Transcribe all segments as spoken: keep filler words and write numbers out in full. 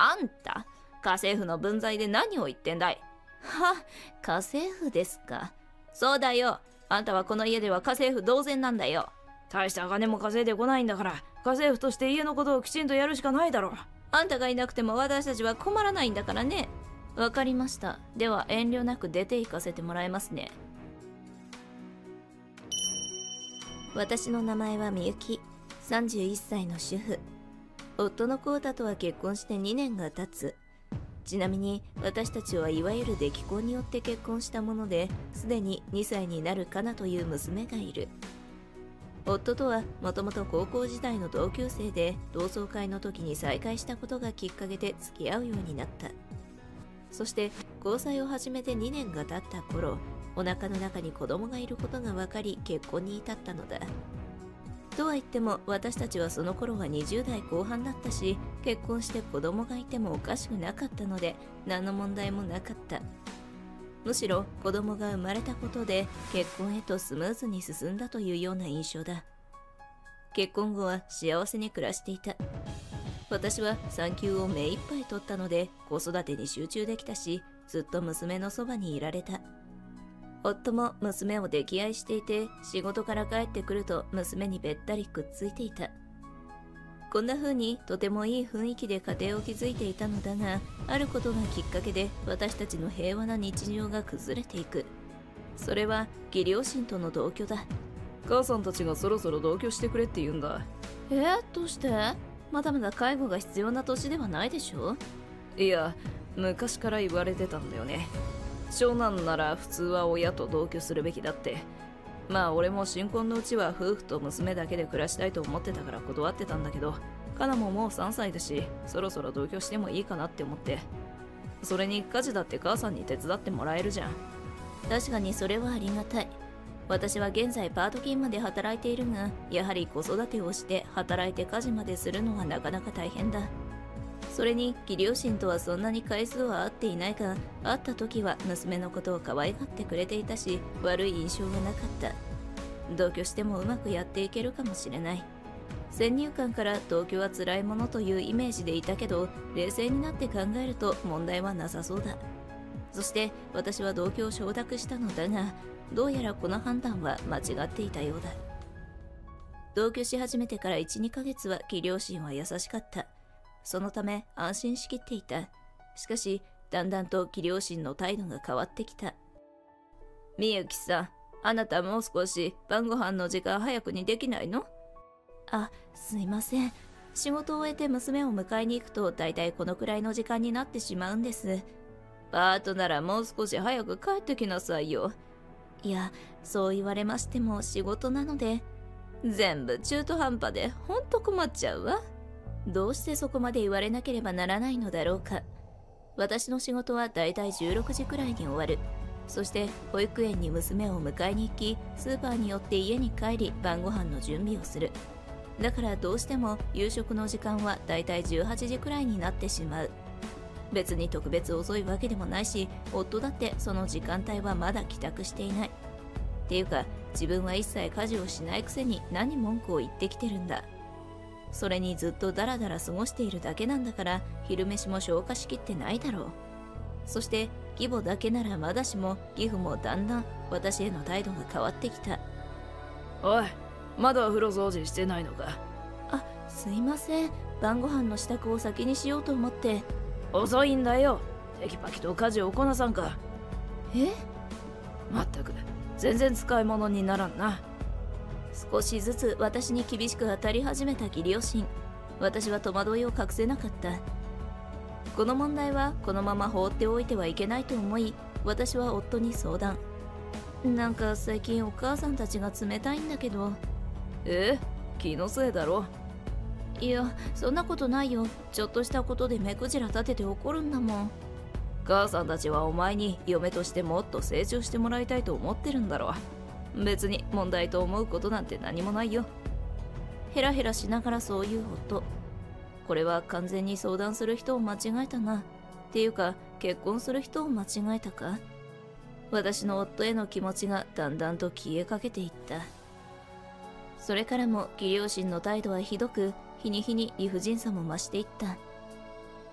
あんた、家政婦の分際で何を言ってんだい。は、家政婦ですか。そうだよ。あんたはこの家では家政婦同然なんだよ。 大した金も稼いでこないんだから、家政婦として家のことをきちんとやるしかないだろう。 あんたがいなくても私たちは困らないんだからね。わかりました。では遠慮なく出て行かせてもらいますね。私の名前はみゆき、さんじゅういっさいの主婦。夫のコウタとは結婚してにねんが経つ。ちなみに私たちはいわゆる出来婚によって結婚したもので、すでににさいになるカナという娘がいる。夫とはもともと高校時代の同級生で、同窓会の時に再会したことがきっかけで付き合うようになった。そして交際を始めてにねんが経った頃、お腹の中に子供がいることが分かり結婚に至ったのだ。とは言っても私たちはその頃はにじゅうだいこう半だったし、結婚して子供がいてもおかしくなかったので何の問題もなかった。むしろ子供が生まれたことで結婚へとスムーズに進んだというような印象だ。結婚後は幸せに暮らしていた。私は産休を目いっぱい取ったので子育てに集中できたし、ずっと娘のそばにいられた。夫も娘を溺愛していて、仕事から帰ってくると娘にべったりくっついていた。こんな風にとてもいい雰囲気で家庭を築いていたのだが、あることがきっかけで私たちの平和な日常が崩れていく。それは義両親との同居だ。 母さんたちがそろそろ同居してくれって言うんだ。 えー、どうして？まだまだ介護が必要な年ではないでしょ？ いや、昔から言われてたんだよね。長男なら普通は親と同居するべきだって。まあ俺も新婚のうちは夫婦と娘だけで暮らしたいと思ってたから断ってたんだけど、カナももうさんさいだし、そろそろ同居してもいいかなって思って。それに家事だって母さんに手伝ってもらえるじゃん。 確かにそれはありがたい。私は現在パート勤務で働いているが、やはり子育てをして働いて家事までするのはなかなか大変だ。それに義両親とはそんなに回数は会っていないが、会った時は娘のことを可愛がってくれていたし、悪い印象がなかった。同居してもうまくやっていけるかもしれない。先入観から同居は辛いものというイメージでいたけど、冷静になって考えると問題はなさそうだ。そして私は同居を承諾したのだが、どうやらこの判断は間違っていたようだ。同居し始めてから いち、にかげつは義両親は優しかった。そのため安心しきっていた。しかしだんだんと義両親の態度が変わってきた。みゆきさん、あなたもう少し晩ご飯の時間早くにできないの？あ、すいません。仕事を終えて娘を迎えに行くとだいたいこのくらいの時間になってしまうんです。パートならもう少し早く帰ってきなさいよ。いや、そう言われましても仕事なので。全部中途半端でほんと困っちゃうわ。どうしてそこまで言われなければならないのだろうか。私の仕事はだいたいじゅうろくじくらいに終わる。そして保育園に娘を迎えに行き、スーパーに寄って家に帰り晩ご飯の準備をする。だからどうしても夕食の時間はだいたいじゅうはちじくらいになってしまう。別に特別遅いわけでもないし、夫だってその時間帯はまだ帰宅していない。っていうか自分は一切家事をしないくせに何文句を言ってきてるんだ。それにずっとダラダラ過ごしているだけなんだから、昼飯も消化しきってないだろう。そして義母だけならまだしも、義父もだんだん私への態度が変わってきた。 おい、まだお風呂掃除してないのか？ あ、すいません。晩ご飯の支度を先にしようと思って。 遅いんだよ。テキパキと家事をこなさんか。 え？ まったく全然使い物にならんな。 少しずつ私に厳しく当たり始めた義両親。私は戸惑いを隠せなかった。この問題はこのまま放っておいてはいけないと思い、私は夫に相談。なんか最近お母さんたちが冷たいんだけど。 え？気のせいだろ。 いや、そんなことないよ。ちょっとしたことで目くじら立てて怒るんだもん。 母さんたちはお前に嫁としてもっと成長してもらいたいと思ってるんだろう。別に問題と思うことなんて何もないよ。 ヘラヘラしながらそういう夫。これは完全に相談する人を間違えたな。っていうか結婚する人を間違えたか。私の夫への気持ちがだんだんと消えかけていった。それからも義両親の態度はひどく、日に日に理不尽さも増していった。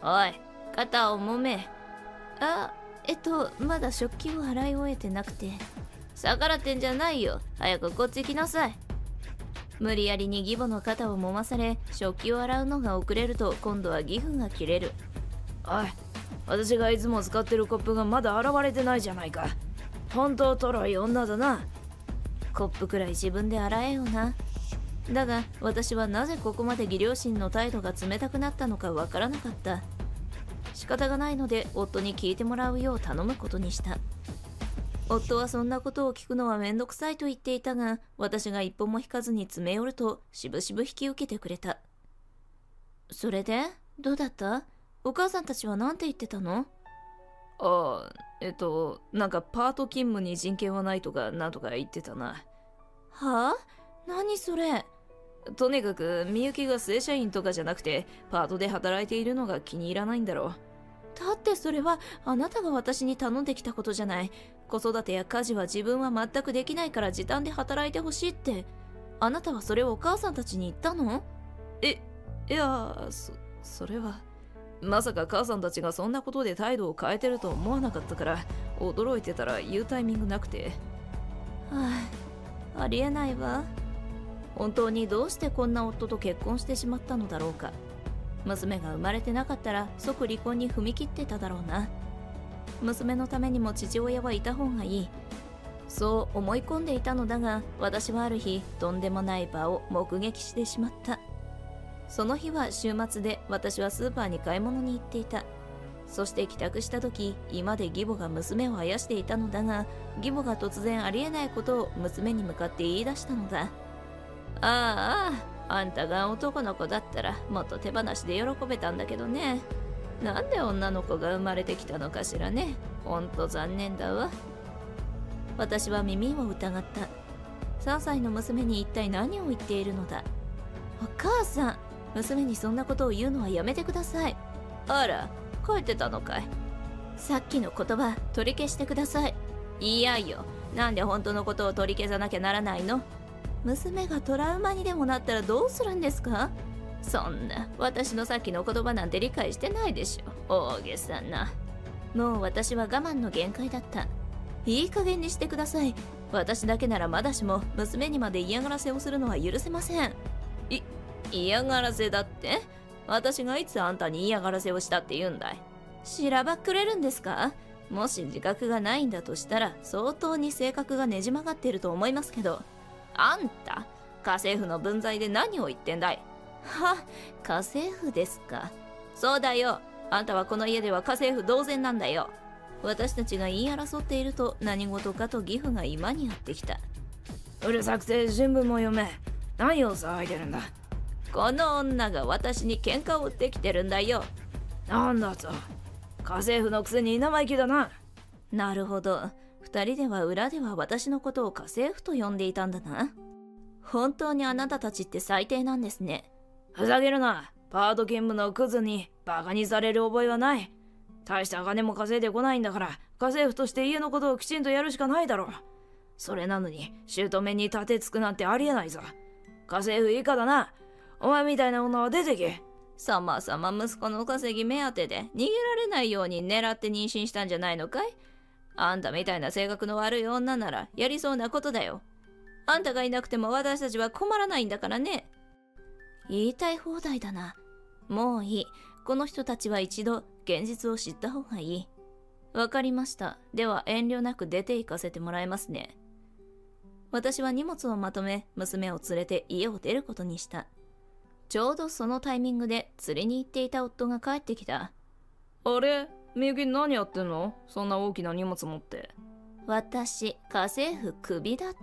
おい、肩を揉め。あ、えっと、まだ食器を洗い終えてなくて。逆らってんじゃないよ。早くこっち来なさい。無理やりに義母の肩を揉まされ、食器を洗うのが遅れると今度は義父が切れる。 おい、私がいつも使ってるコップがまだ洗われてないじゃないか。本当とろい女だな。 コップくらい自分で洗えよな。だが私はなぜここまで義両親の態度が冷たくなったのかわからなかった。仕方がないので夫に聞いてもらうよう頼むことにした。夫はそんなことを聞くのはめんどくさいと言っていたが、私が一歩も引かずに詰め寄るとしぶしぶ引き受けてくれた。それでどうだった？お母さんたちは何て言ってたの？ ああ、えっとなんかパート勤務に人権はないとかなんとか言ってたな。 はあ？何それ？ とにかくみゆきが正社員とかじゃなくてパートで働いているのが気に入らないんだろう。 だってそれはあなたが私に頼んできたことじゃない。子育てや家事は自分は全くできないから時短で働いてほしいって。あなたはそれをお母さんたちに言ったの？ え、いや、そ、それはまさか母さんたちがそんなことで態度を変えてると思わなかったから驚いてたら言うタイミングなくて。 はあ、ありえないわ。本当にどうしてこんな夫と結婚してしまったのだろうか。娘が生まれてなかったら即離婚に踏み切ってただろうな。娘のためにも父親はいた方がいい。そう思い込んでいたのだが、私はある日とんでもない場を目撃してしまった。その日は週末で私はスーパーに買い物に行っていた。そして帰宅した時、居間で義母が娘をあやしていたのだが、義母が突然ありえないことを娘に向かって言い出したのだ。ああ、あんたが男の子だったらもっと手放しで喜べたんだけどね。なんで女の子が生まれてきたのかしらね。ほんと残念だわ。私は耳を疑った。さんさいの娘に一体何を言っているのだ。お母さん、娘にそんなことを言うのはやめてください。あら、帰ってたのかい。さっきの言葉取り消してください。いやよ、なんで本当のことを取り消さなきゃならないの？娘がトラウマにでもなったらどうするんですか？そんな、私のさっきの言葉なんて理解してないでしょ。大げさな。もう私は我慢の限界だった。いい加減にしてください。私だけならまだしも、娘にまで嫌がらせをするのは許せません。い、嫌がらせだって？私がいつあんたに嫌がらせをしたって言うんだい？しらばっくれるんですか？もし自覚がないんだとしたら、相当に性格がねじ曲がっていると思いますけど。あんた、家政婦の分際で何を言ってんだい？は、家政婦ですか。そうだよ。あんたはこの家では家政婦同然なんだよ。私たちが言い争っていると何事かと義父が居間にやってきた。 うるさくて新聞も読め。何を騒いでるんだ。 この女が私に喧嘩を売ってきてるんだよ。 なんだと。家政婦のくせに生意気だな。 なるほど。二人では裏では私のことを家政婦と呼んでいたんだな。本当にあなたたちって最低なんですね。 ふざけるな。パート勤務のクズにバカにされる覚えはない。大した金も稼いでこないんだから、家政婦として家のことをきちんとやるしかないだろう。それなのに姑に立てつくなんてありえないぞ。家政婦以下だな。お前みたいな女は出てけ。 さまさま息子の稼ぎ目当てで逃げられないように狙って妊娠したんじゃないのかい？あんたみたいな性格の悪い女ならやりそうなことだよ。あんたがいなくても私たちは困らないんだからね。言いたい放題だな。もういい。この人たちは一度現実を知った方がいい。わかりました。では遠慮なく出て行かせてもらいますね。私は荷物をまとめ、娘を連れて家を出ることにした。ちょうどそのタイミングで釣りに行っていた夫が帰ってきた。 あれ？みゆき何やってんの？そんな大きな荷物持って。 私、家政婦クビだって。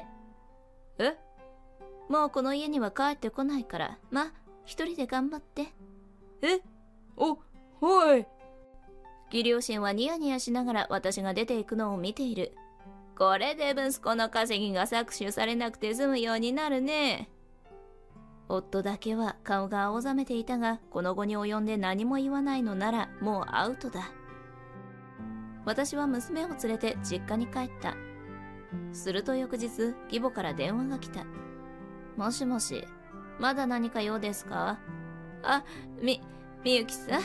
え？ もうこの家には帰ってこないから、ま、一人で頑張って。 え？お、おい。 義両親はニヤニヤしながら私が出ていくのを見ている。これで息子の稼ぎが搾取されなくて済むようになるね。夫だけは顔が青ざめていたが、この後に及んで何も言わないのならもうアウトだ。私は娘を連れて実家に帰った。すると翌日、義母から電話が来た。もしもし、まだ何か用ですか？あ、み、みゆきさん、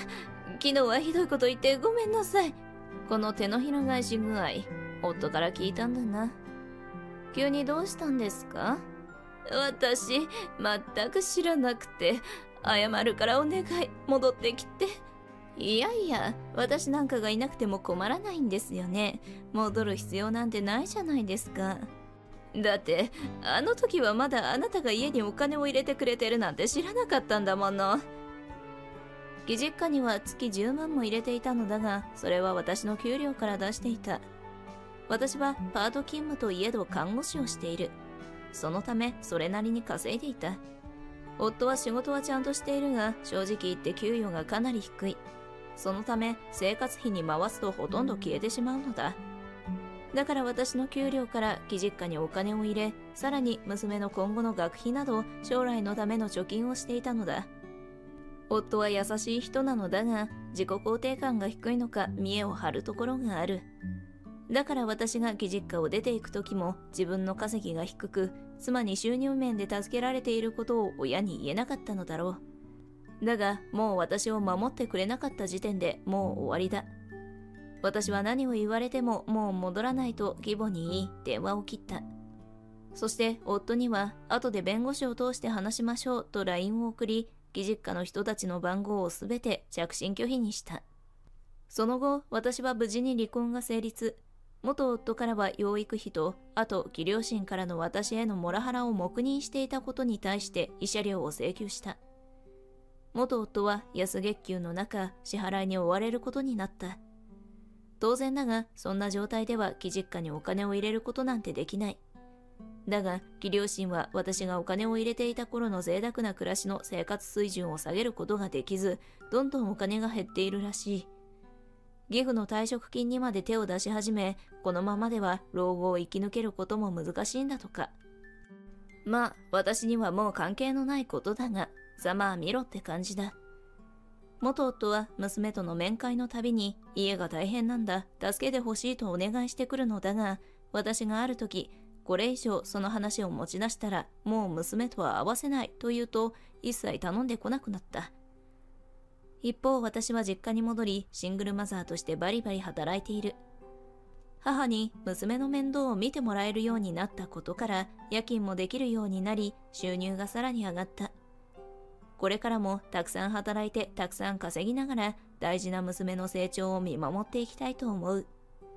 昨日はひどいこと言ってごめんなさい。この手のひら返し具合、夫から聞いたんだな。急にどうしたんですか？私、全く知らなくて、謝るからお願い、戻ってきて。いやいや、私なんかがいなくても困らないんですよね。戻る必要なんてないじゃないですか。だって、あの時はまだあなたが家にお金を入れてくれてるなんて知らなかったんだもの。義実家には月じゅうまんも入れていたのだが、それは私の給料から出していた。私はパート勤務といえど看護師をしている。そのためそれなりに稼いでいた。夫は仕事はちゃんとしているが、正直言って給与がかなり低い。そのため生活費に回すとほとんど消えてしまうのだ。だから私の給料から義実家にお金を入れ、さらに娘の今後の学費など将来のための貯金をしていたのだ。夫は優しい人なのだが、自己肯定感が低いのか見栄を張るところがある。だから私が義実家を出ていく時も、自分の稼ぎが低く、妻に収入面で助けられていることを親に言えなかったのだろう。だが、もう私を守ってくれなかった時点でもう終わりだ。私は何を言われてももう戻らないと義母に言い、電話を切った。そして夫には、後で弁護士を通して話しましょうと ライン を送り、義実家の人たちの番号をすべて着信拒否にした。その後、私は無事に離婚が成立。元夫からは養育費と、あと義両親からの私へのモラハラを黙認していたことに対して慰謝料を請求した。元夫は安月給の中、支払いに追われることになった。当然だが、そんな状態では義実家にお金を入れることなんてできない。だが、義両親は私がお金を入れていた頃の贅沢な暮らしの生活水準を下げることができず、どんどんお金が減っているらしい。義父の退職金にまで手を出し始め、このままでは老後を生き抜けることも難しいんだとか。まあ、私にはもう関係のないことだが、ざまあ見ろって感じだ。元夫は娘との面会のたびに、家が大変なんだ、助けてほしいとお願いしてくるのだが、私がある時、これ以上その話を持ち出したら、もう娘とは会わせないと言うと、一切頼んでこなくなった。一方、私は実家に戻り、シングルマザーとしてバリバリ働いている。母に娘の面倒を見てもらえるようになったことから、夜勤もできるようになり、収入がさらに上がった。これからもたくさん働いてたくさん稼ぎながら、大事な娘の成長を見守っていきたいと思う。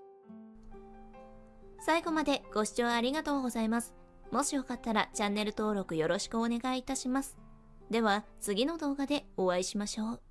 最後までご視聴ありがとうございます。もしよかったらチャンネル登録よろしくお願いいたします。では次の動画でお会いしましょう。